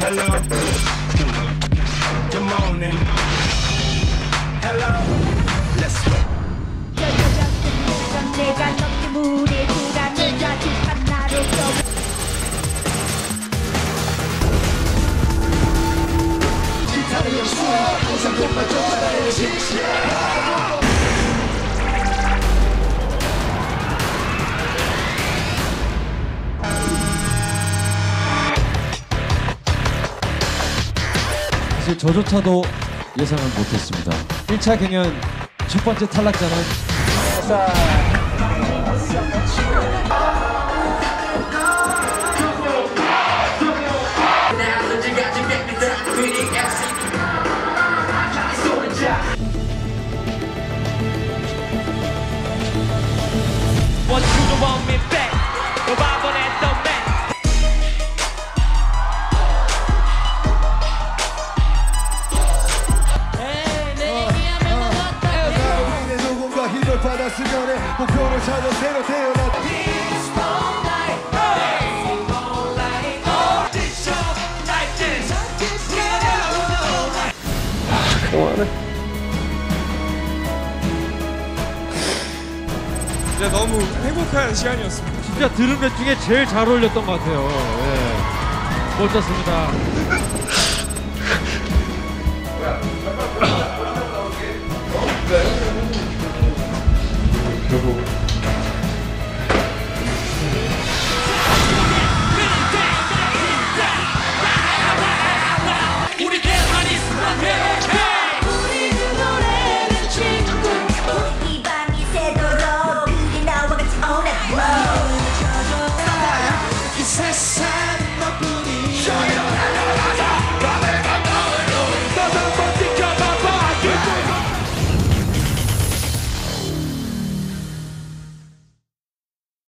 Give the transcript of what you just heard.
Hello. Good morning. Hello. Let's go. 내가 너의 물에 두라는 가득한 나를 써. 사실 저조차도 예상을 못했습니다. 1차 경연 첫 번째 탈락자는 What you don't want me back? 너만 했던 man. 누군가 힘을 받았으면 해 목표를 찾아 새로 태어났 진짜 너무 행복한 시간이었습니다. 진짜 들은 것 중에 제일 잘 어울렸던 것 같아요. 예. 멋졌습니다.